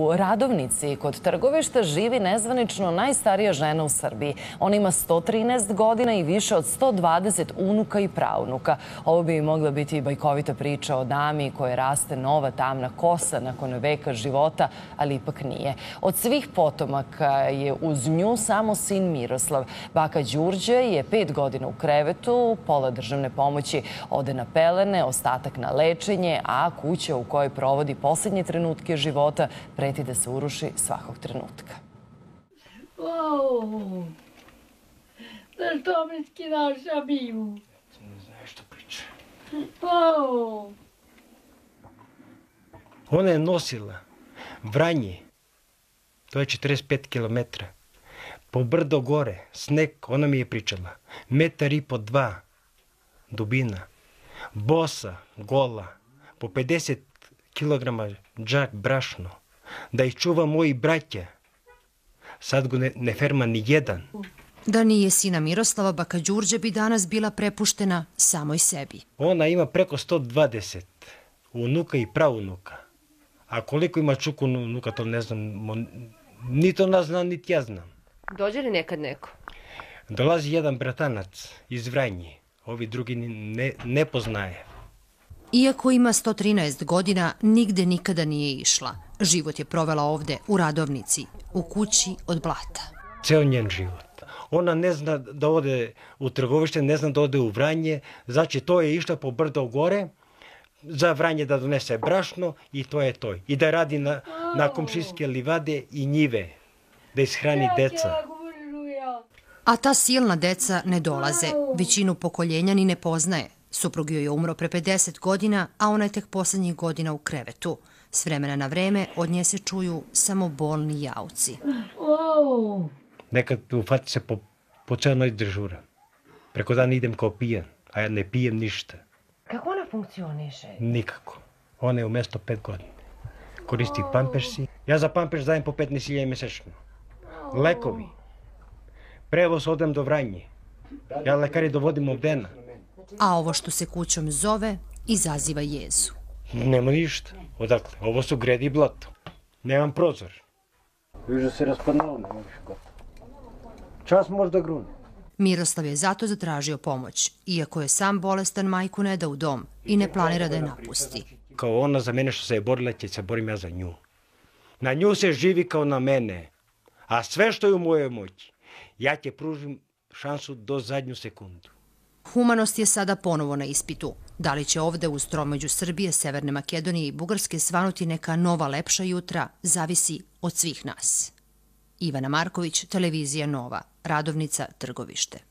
U Radovnici kod Trgovišta živi nezvanično najstarija žena u Srbiji. Ona ima 113 godina i više od 120 unuka i praunuka. Ovo bi mogla biti bajkovita priča o dami koje raste nova tamna kosa nakon veka života, ali ipak nije. Od svih potomaka je uz nju samo sin Miroslav. Baka Đurđe je 5 godina u krevetu, pola državne pomoći ode na pelene, ostatak na lečenje, a kuća u kojoj provodi posljednje trenutke života preti da se uruši svakog trenutka. Zašto mi skidaš abivu? Ne znaš što priča. Ona je nosila Vranje, to je 45 kilometra, po brdo gore, sneg, ona mi je pričala, 1,5 do 2 dubina, bosa, gola, po 50 kilograma džak brašno, da ih čuva moji braća. Sad go ne ferma ni jedan. Da nije sina Miroslava, baka Đurđe bi danas bila prepuštena samoj sebi. Ona ima preko 120 unuka i praunuka. A koliko ima čuku unuka, to ne znam. Niti ona zna, niti ja znam. Dođe li nekad neko? Dolazi jedan bratanac iz Vranje. Ovi drugi ne poznaje. Iako ima 113 godina, nigde nikada nije išla. Život je provela ovde, u Radovnici, u kući od blata. Ceo njen život. Ona ne zna da ode u Trgovište, ne zna da ode u Vranje. Znači, to je išla po brdo gore, za Vranje da donese brašno i to je to. I da radi na komšijske livade i njive, da ishrani deca. A ta silna deca ne dolaze. Većinu pokoljenja ni ne poznaje. Suprug joj je umro pre 50 godina, a ona je tek poslednjih godina u krevetu. S vremena na vreme od nje se čuju samo bolni jauci. Nekad ufati se po ceo noć dežura. Preko dana idem kao pijan, a ja ne pijem ništa. Kako ona funkcioniše? Nikako. Ona je umesto 5 godina. Koristi pampersi. Ja za pampers dajem po 15.000 mesečno. Lekovi. Prevoz odem do Vranje. Ja lekari dovodim ovdena. A ovo što se kućom zove izaziva jezu. Nema ništa. Odakle? Ovo su gredi i blato. Nemam prozor. Viže se raspadnalo, nema više gotovo. Čas možda grune. Miroslav je zato zatražio pomoć, iako je sam bolestan, majku ne da u dom i ne planira da je napusti. Kao ona za mene što se je borila, će se borim ja za nju. Na nju se živi kao na mene. A sve što je u mojoj moći, ja će pružim šansu do zadnju sekundu. Humanost je sada ponovo na ispitu. Da li će ovde uz tromeđu Srbije, Severne Makedonije i Bugarske svanuti neka nova lepša jutra, zavisi od svih nas. Ivana Marković, Televizija Nova, Radovnica, Trgovište.